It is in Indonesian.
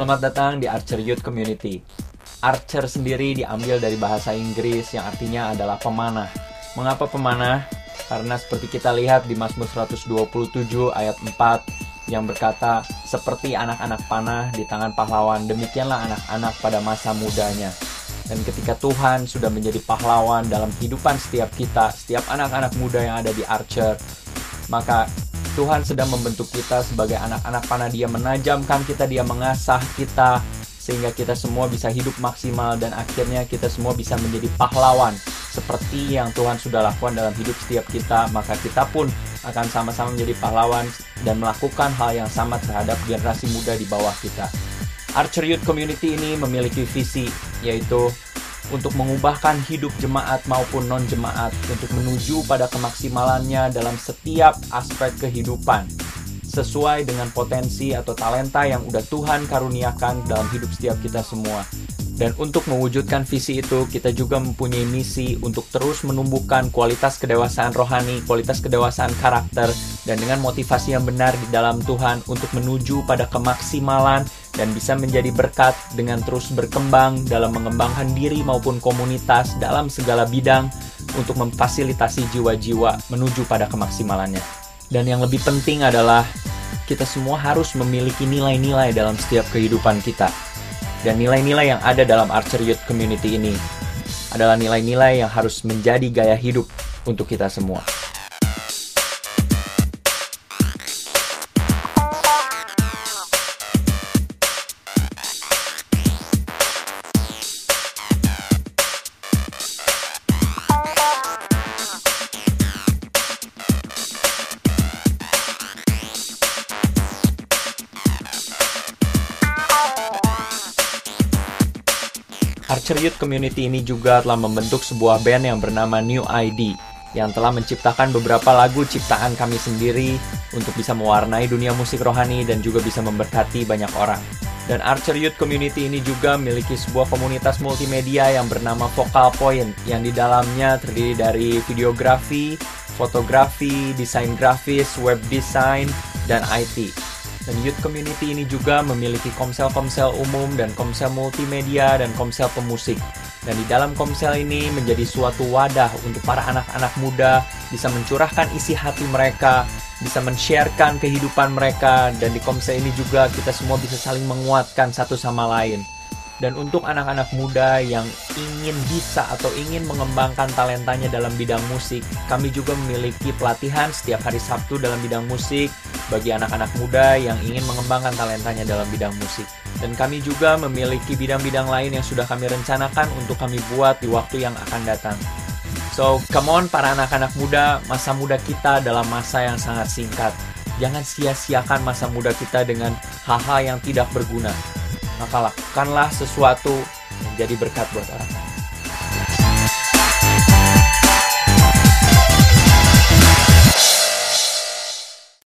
Selamat datang di Archer Youth Community. Archer sendiri diambil dari bahasa Inggris yang artinya adalah pemanah. Mengapa pemanah? Karena seperti kita lihat di Mazmur 127 ayat 4 yang berkata, seperti anak-anak panah di tangan pahlawan, demikianlah anak-anak pada masa mudanya. Dan ketika Tuhan sudah menjadi pahlawan dalam kehidupan setiap kita, setiap anak-anak muda yang ada di Archer, maka Tuhan sedang membentuk kita sebagai anak-anak panah. Dia menajamkan kita, Dia mengasah kita, sehingga kita semua bisa hidup maksimal dan akhirnya kita semua bisa menjadi pahlawan. Seperti yang Tuhan sudah lakukan dalam hidup setiap kita, maka kita pun akan sama-sama menjadi pahlawan dan melakukan hal yang sama terhadap generasi muda di bawah kita. Archer Youth Community ini memiliki visi, yaitu untuk mengubahkan hidup jemaat maupun non-jemaat untuk menuju pada kemaksimalannya dalam setiap aspek kehidupan sesuai dengan potensi atau talenta yang udah Tuhan karuniakan dalam hidup setiap kita semua. Dan untuk mewujudkan visi itu, kita juga mempunyai misi untuk terus menumbuhkan kualitas kedewasaan rohani, kualitas kedewasaan karakter, dan dengan motivasi yang benar di dalam Tuhan untuk menuju pada kemaksimalan dan bisa menjadi berkat dengan terus berkembang dalam mengembangkan diri maupun komunitas dalam segala bidang untuk memfasilitasi jiwa-jiwa menuju pada kemaksimalannya. Dan yang lebih penting adalah kita semua harus memiliki nilai-nilai dalam setiap kehidupan kita. Dan nilai-nilai yang ada dalam Archer Youth Community ini adalah nilai-nilai yang harus menjadi gaya hidup untuk kita semua. Archer Youth Community ini juga telah membentuk sebuah band yang bernama New ID yang telah menciptakan beberapa lagu ciptaan kami sendiri untuk bisa mewarnai dunia musik rohani dan juga bisa memberkati banyak orang. Dan Archer Youth Community ini juga memiliki sebuah komunitas multimedia yang bernama Focal Point yang di dalamnya terdiri dari videografi, fotografi, desain grafis, web design, dan IT. Dan Youth Community ini juga memiliki komsel-komsel umum dan komsel multimedia dan komsel pemusik. Dan di dalam komsel ini menjadi suatu wadah untuk para anak-anak muda bisa mencurahkan isi hati mereka, bisa men-sharekan kehidupan mereka, dan di komsel ini juga kita semua bisa saling menguatkan satu sama lain. Dan untuk anak-anak muda yang ingin bisa atau ingin mengembangkan talentanya dalam bidang musik, kami juga memiliki pelatihan setiap hari Sabtu dalam bidang musik bagi anak-anak muda yang ingin mengembangkan talentanya dalam bidang musik. Dan kami juga memiliki bidang-bidang lain yang sudah kami rencanakan untuk kami buat di waktu yang akan datang. So, come on para anak-anak muda, masa muda kita adalah masa yang sangat singkat. Jangan sia-siakan masa muda kita dengan hal-hal yang tidak berguna. Maka lakukanlah sesuatu yang jadi berkat buat orang.